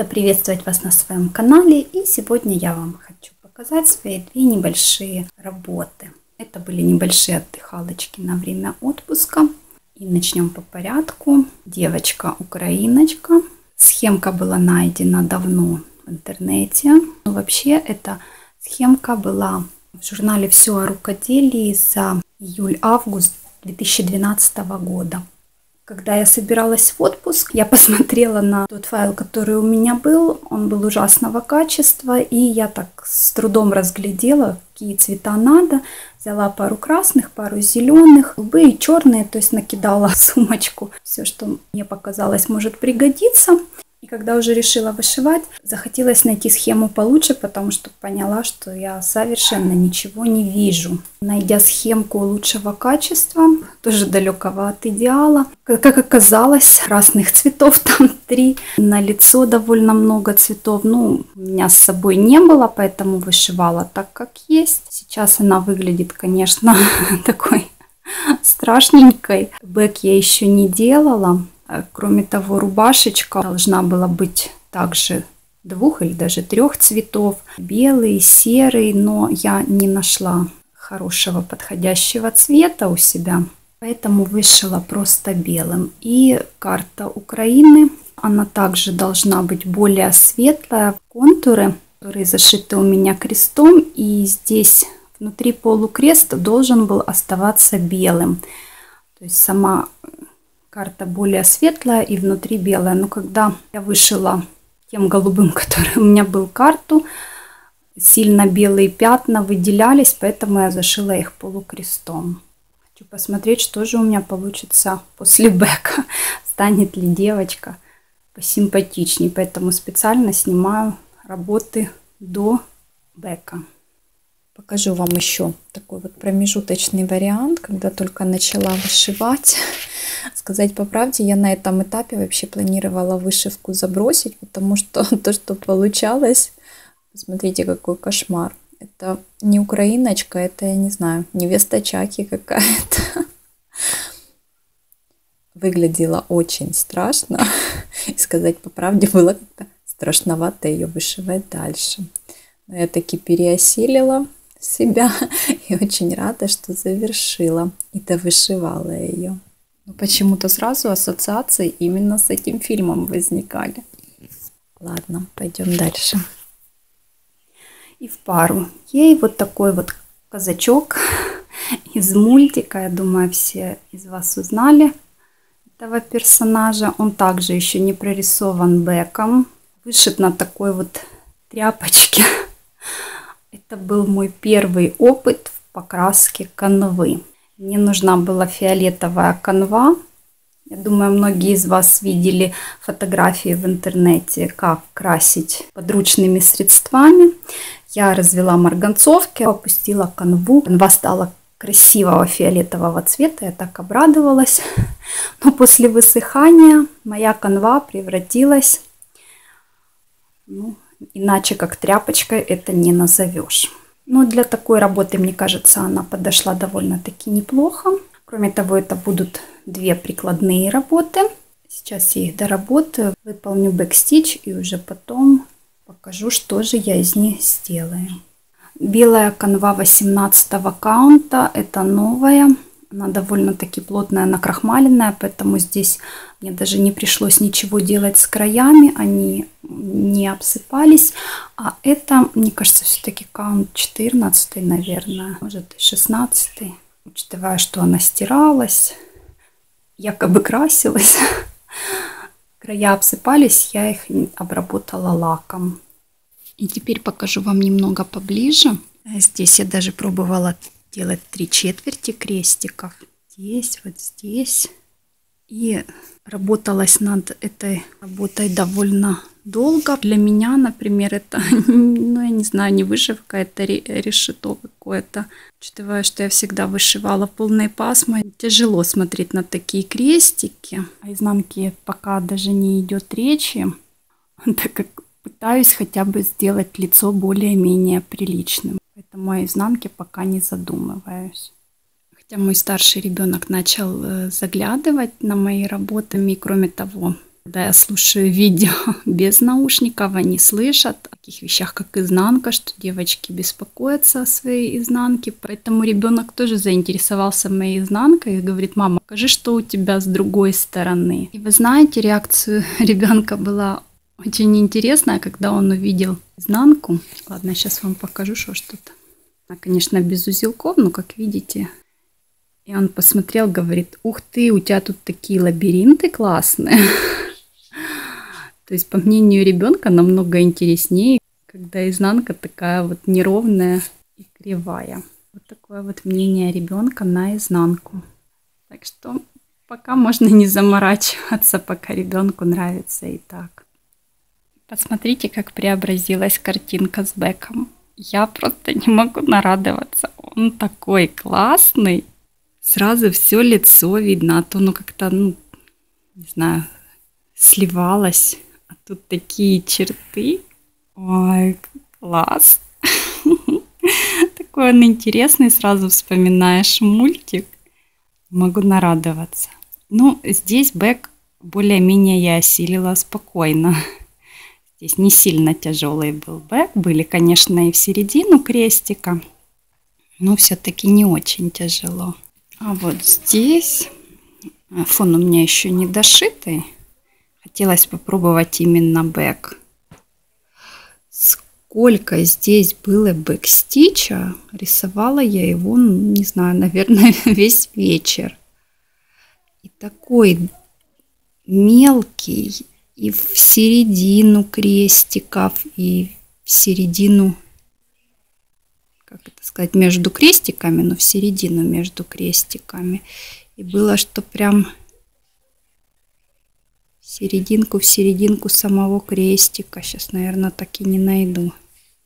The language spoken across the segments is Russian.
Рада приветствовать вас на своем канале, и сегодня я вам хочу показать свои две небольшие работы. Это были небольшие отдыхалочки на время отпуска. И начнем по порядку. Девочка-украиночка. Схемка была найдена давно в интернете. Но вообще эта схемка была в журнале «Все о рукоделии» за июль-август 2012 года. Когда я собиралась в отпуск, я посмотрела на тот файл, который у меня был. Он был ужасного качества, и я так с трудом разглядела, какие цвета надо. Взяла пару красных, пару зеленых, голубые и черные, то есть накидала в сумочку все, что мне показалось может пригодиться. И когда уже решила вышивать, захотелось найти схему получше, потому что поняла, что я совершенно ничего не вижу. Найдя схемку лучшего качества, тоже далекого от идеала, как оказалось, разных цветов там 3. На лицо довольно много цветов. У меня с собой не было, поэтому вышивала так, как есть. Сейчас она выглядит, конечно, такой страшненькой. Бэк я еще не делала. Кроме того, рубашечка должна была быть также 2 или даже 3 цветов. Белый, серый, но я не нашла хорошего подходящего цвета у себя. Поэтому вышила просто белым. И карта Украины, она также должна быть более светлая. Контуры, которые зашиты у меня крестом. И здесь внутри полукрест должен был оставаться белым. То есть сама карта более светлая и внутри белая. Но когда я вышила тем голубым, который у меня был, карту, сильно белые пятна выделялись, поэтому я зашила их полукрестом. Хочу посмотреть, что же у меня получится после бэка. Станет ли девочка посимпатичнее. Поэтому специально снимаю работы до бэка. Покажу вам еще такой вот промежуточный вариант, когда только начала вышивать. Сказать по правде, я на этом этапе вообще планировала вышивку забросить, потому что то, что получалось, посмотрите, какой кошмар. Это не украиночка, это, я не знаю, невеста Чаки какая-то. Выглядела очень страшно. И сказать по правде, было как-то страшновато ее вышивать дальше. Но я таки переосилила себя и очень рада, что завершила и довышивала ее. Но почему-то сразу ассоциации именно с этим фильмом возникали. Ладно, пойдем дальше. И в пару ей вот такой вот казачок из мультика. Я думаю, все из вас узнали этого персонажа. Он также еще не прорисован бэком. Вышит на такой вот тряпочке. Это был мой первый опыт в покраске канвы. Мне нужна была фиолетовая канва. Я думаю, многие из вас видели фотографии в интернете, как красить подручными средствами. Я развела марганцовки, опустила канву. Канва стала красивого фиолетового цвета, я так обрадовалась. Но после высыхания моя канва превратилась, иначе как тряпочкой это не назовешь. Но для такой работы, мне кажется, она подошла довольно-таки неплохо. Кроме того, это будут 2 прикладные работы. Сейчас я их доработаю, выполню бэкстич и уже потом покажу, что же я из них сделаю. Белая канва 18 каунта, это новая. Она довольно-таки плотная, накрахмаленная, поэтому здесь мне даже не пришлось ничего делать с краями, они не обсыпались. А это, мне кажется, все-таки каунт 14, наверное, может и 16, учитывая, что она стиралась, якобы красилась. Края обсыпались, я их обработала лаком. И теперь покажу вам немного поближе. Здесь я даже пробовала делать 3/4 крестиков. Здесь, вот здесь. И работалась над этой работой довольно долго. Для меня, например, это, я не знаю, не вышивка, это решето какое-то. Учитывая, что я всегда вышивала полной пасмой, тяжело смотреть на такие крестики. О изнанке пока даже не идет речи, так как пытаюсь хотя бы сделать лицо более-менее приличным. Поэтому о изнанке пока не задумываюсь. Хотя мой старший ребенок начал заглядывать на мои работы. И кроме того, Когда я слушаю видео без наушников, они слышат о таких вещах, как изнанка, что девочки беспокоятся о своей изнанке. Поэтому ребенок тоже заинтересовался моей изнанкой и говорит: мама, покажи, что у тебя с другой стороны. И вы знаете, реакция ребенка была очень интересная, когда он увидел изнанку. Ладно, сейчас вам покажу, что-то. Она, конечно, без узелков, но как видите. И он посмотрел, говорит: ух ты, у тебя тут такие лабиринты классные. То есть, по мнению ребенка, намного интереснее, когда изнанка такая вот неровная и кривая. Вот такое вот мнение ребенка на изнанку. Так что пока можно не заморачиваться, пока ребенку нравится и так. Посмотрите, как преобразилась картинка с Беком. Я просто не могу нарадоваться. Он такой классный. Сразу все лицо видно, а то как-то, не знаю, сливалось. А тут такие черты. Ой, класс. Такой он интересный, сразу вспоминаешь мультик. Могу нарадоваться. Здесь Бек более-менее я осилила спокойно. Здесь не сильно тяжелый был Бек. Были, конечно, и в середину крестика, но все-таки не очень тяжело. А вот здесь фон у меня еще не дошитый. Хотелось попробовать именно Бек. Сколько здесь было бэкстича, рисовала я его, не знаю, наверное, весь вечер. И такой мелкий, и в середину крестиков, и в середину, как это сказать, между крестиками, но в середину между крестиками. И было, что прям в серединку самого крестика. Сейчас, наверное, так и не найду.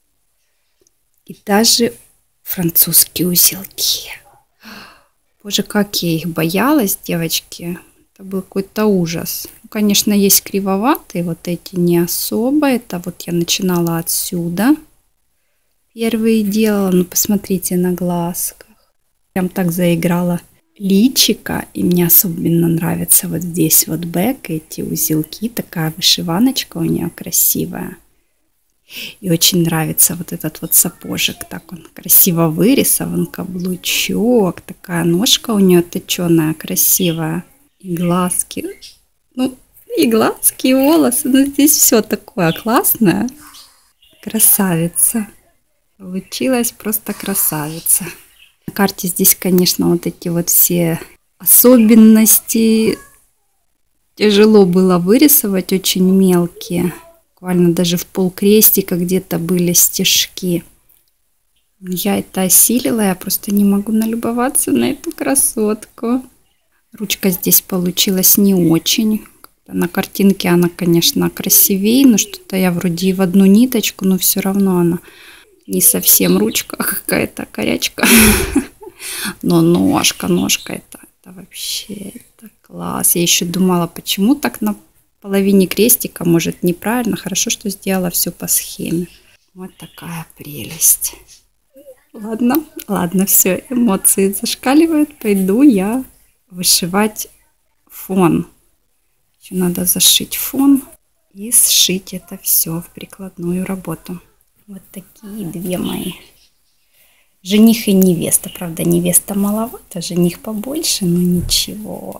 И даже французские узелки. Боже, как я их боялась, девочки. Это был какой-то ужас. Конечно, есть кривоватые, вот эти не особо. Это вот я начинала отсюда. Первые делала, но посмотрите на глазках. Прям так заиграла личико. И мне особенно нравится вот здесь вот Бек, эти узелки. Такая вышиваночка у нее красивая. И очень нравится вот этот вот сапожик. Так он красиво вырисован, каблучок. Такая ножка у нее точеная, красивая. И глазки. И глазки, и волосы. Здесь все такое классное. Красавица. Получилась просто красавица. На карте здесь, конечно, вот эти вот все особенности тяжело было вырисовать, очень мелкие. Буквально даже в полкрестика где-то были стежки. Я это осилила, я просто не могу налюбоваться на эту красотку. Ручка здесь получилась не очень. На картинке она, конечно, красивее, но что-то я вроде и в одну ниточку, но все равно она не совсем ручка, а какая-то корячка. Но ножка это вообще это класс. Я еще думала, почему так на половине крестика, может, неправильно. Хорошо, что сделала все по схеме. Вот такая прелесть. Ладно, все, эмоции зашкаливают. Пойду я вышивать фон. Еще надо зашить фон и сшить это все в прикладную работу. Вот такие две мои. Жених и невеста. Правда, невеста маловато, жених побольше, но ничего.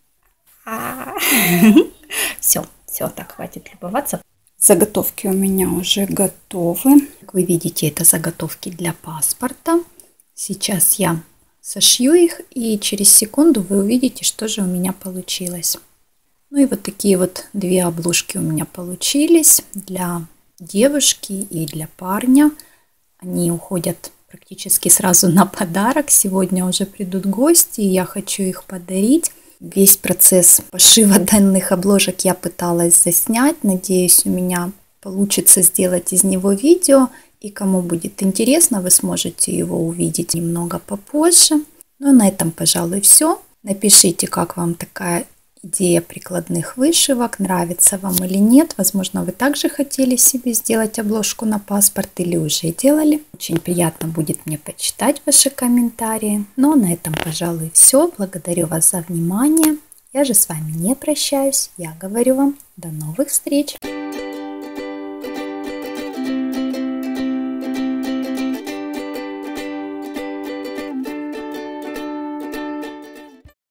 Все, так, хватит любоваться. Заготовки у меня уже готовы. Как вы видите, это заготовки для паспорта. Сейчас я сошью их, и через секунду вы увидите, что же у меня получилось. И вот такие вот две обложки у меня получились для девушки и для парня. Они уходят практически сразу на подарок. Сегодня уже придут гости, и я хочу их подарить. Весь процесс пошива данных обложек я пыталась заснять. Надеюсь, у меня получится сделать из него видео. И кому будет интересно, вы сможете его увидеть немного попозже. На этом, пожалуй, все. Напишите, как вам такая идея прикладных вышивок, нравится вам или нет. Возможно, вы также хотели себе сделать обложку на паспорт или уже делали. Очень приятно будет мне почитать ваши комментарии. На этом, пожалуй, все. Благодарю вас за внимание. Я же с вами не прощаюсь. Я говорю вам до новых встреч!